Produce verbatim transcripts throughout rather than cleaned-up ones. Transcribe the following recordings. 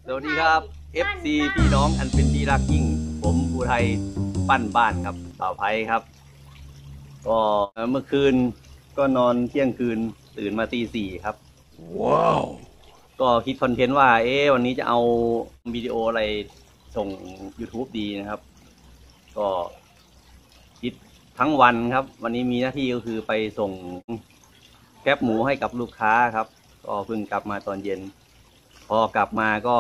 สวัสดีครับ เอฟ ซี พี่น้องอันเป็นที่รักยิ่งผมภูไทยปั้นบ้านครับต่อไผ่ครับก็เมื่อคืนก็นอนเที่ยงคืนตื่นมาตีสี่ครับว้าวก็คิดคอนเทนต์ว่าเอ๊ะวันนี้จะเอาวิดีโออะไรส่ง YouTube ดีนะครับก็คิดทั้งวันครับวันนี้มีหน้าที่ก็คือไปส่งแคปหมูให้กับลูกค้าครับก็เพิ่งกลับมาตอนเย็นพอกลับมาก็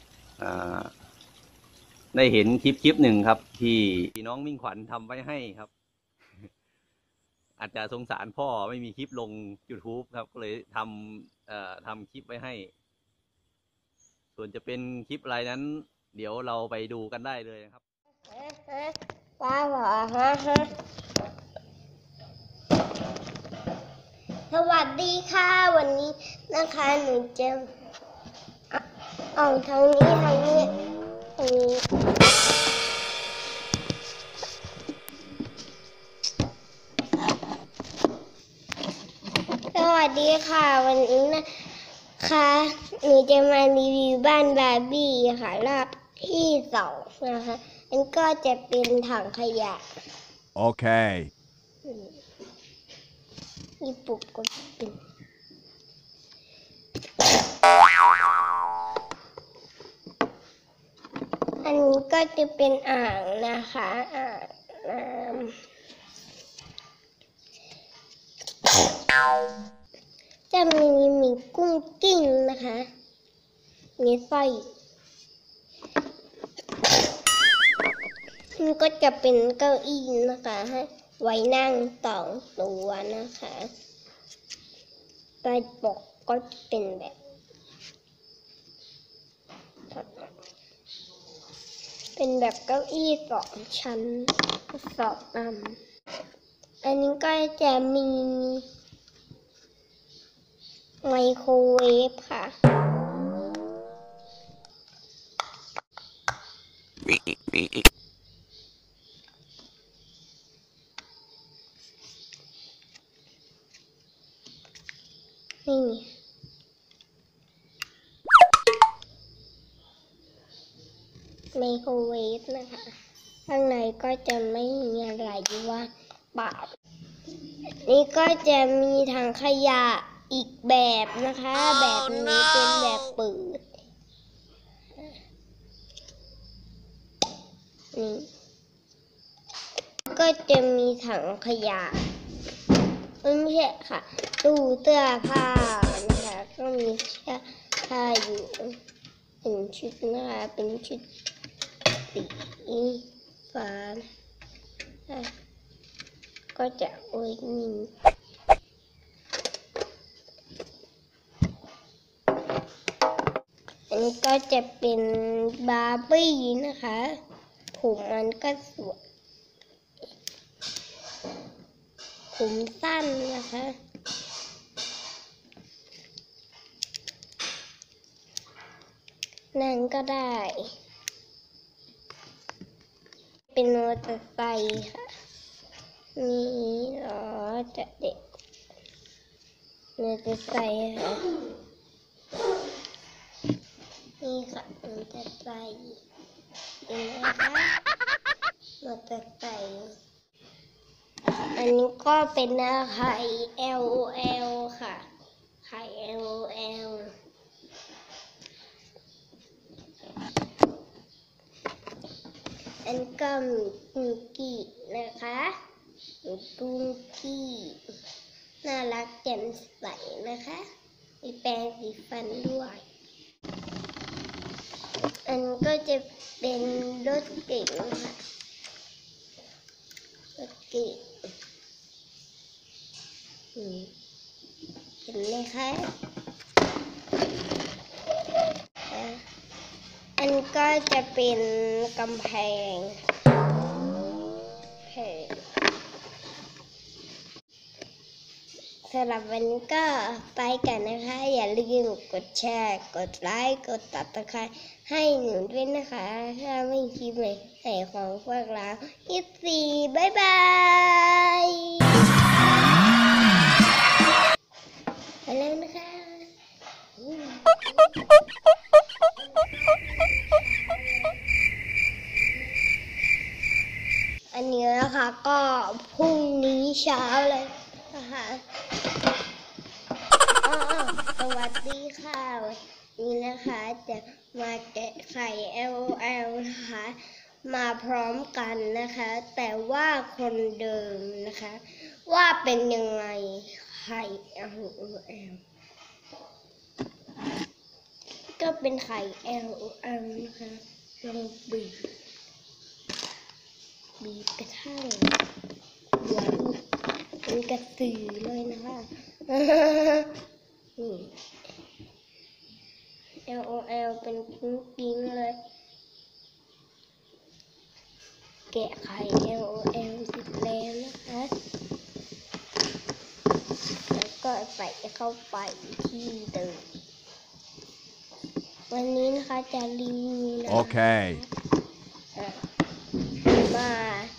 ได้เห็นคลิปคลิปหนึ่งครับที่น้องมิ่งขวัญทำไว้ให้ครับอาจจะสงสารพ่อไม่มีคลิปลง YouTube ครับก็เลยทำทำคลิปไว้ให้ส่วนจะเป็นคลิปอะไรนั้นเดี๋ยวเราไปดูกันได้เลยนะครับว้าวฮะฮะสวัสดีค่ะวันนี้นะคะหนูจะเอาทางนี้ทางนี้ทางนี้สวัสดีค่ะวันนี้นะคะหนูจะมารีวิวบ้านบาร์บี้ค่ะรอบที่สองนะคะอันก็จะเป็นถังขยะโอเคนี่ปุ๊บก็เป็นอันนี้ก็จะเป็นอ่างนะคะอ่างน้ำจะมีมีกุ้งกิ้งนะคะมีไส้มันก็จะเป็นเก้าอี้นะคะให้ไว้นั่งสองตัวนะคะใต้ปกก็จะเป็นแบบเป็นแบบเก้าอี้สองชั้นสองอันอันนี้ก็จะมีไมโครเวฟค่ะนี่ไมโครเวฟนะคะข้างในก็จะไม่มีอะไรว่าเปล่านี่ก็จะมีถังขยะอีกแบบนะคะแบบนี้เป็นแบบเปิดนี่ก็จะมีถังขยะไม่ใช่ค่ะตู้เสื้อผ้านะคะก็มีเสื้อผ้าอยู่เป็นชุดนะคะเป็นชุดสีฟ้าก็จะโอ้ยนี่อันนี้ก็จะเป็นบาร์บี้นะคะผมมันก็สวยผมสั้นนะคะนั่นก็ได้เป็นมอเตอร์ไซค์ค่ะนี่อ๋อจะเด็กมอเตอร์ไซค์ค่ะนี่ค่ะมอเตอร์ไซค์นี่นะคะมอเตอร์ไซค์อันนี้ก็เป็นไข่ แอล โอ แอล ค่ะไข่ แอล โอ แอล อันก็มีปุ้งกี้นะคะมีปุ้งกี้น่ารักแจ่มใสนะคะมีแปรงสีฟันด้วยอันก็จะเป็นรถเก๋งค่ะรถเก๋งเห็นไหมคะอันก็จะเป็นกำแพงแพงสำหรับวันนี้ก็ไปกันนะคะอย่าลืมกดแชร์กดไลค์กดติดตามให้หนูด้วยนะคะถ้าไม่คิดเลยใส่ของพวกเราอีสี่บ๊ายบายไปแล้วนะคะนี้นะคะก็พรุ่งนี้เช้าเลยนะคะอ๋อสวัสดีค่ะวันนี้นะคะจะมาแกะไข่ แอล โอ แอล นะคะมาพร้อมกันนะคะแต่ว่าคนเดิมนะคะว่าเป็นยังไงไข่ แอล โอ แอล ก็เป็นไข่ แอล โอ แอล นะคะลองบีบบีบกระทั่งเหมือนเป็นกระสือเลยนะคะนี่ แอล โอ แอล เป็นกิ้งๆเลยแกะไข่ แอล โอ แอล เสร็จแล้วนะคะแล้วก็ใส่เข้าไปที่เดิมวันนี้นะคะจะรีวิวนะโอเคมา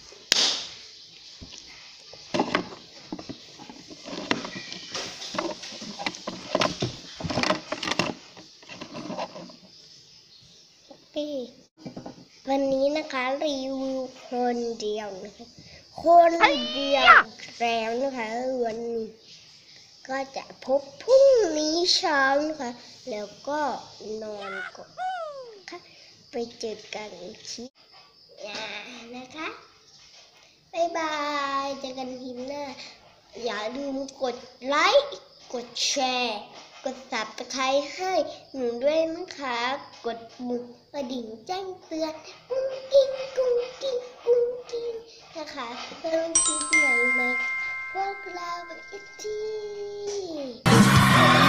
วันนี้นะคะรีวิวคนเดียวนะคะคนเดียวแล้วนะคะวันนี้ก็จะพบพรุ่งนี้เช้านะคะแล้วก็นอนก่อนค่ะไปเจอกันคลิปหน้านะคะบ๊ายบายเจอกันคลิปหน้าอย่าลืมกดไลค์กดแชร์กดซับสไครบ์ให้หนูด้วยนะคะกดปุ่มกระดิ่งแจ้งเตือนกุ้งกิ้งกุ้งกิ้งกุ้งกิ้งนะคะเพื่อไม่คลิปใหม่ๆพวกเราอีกที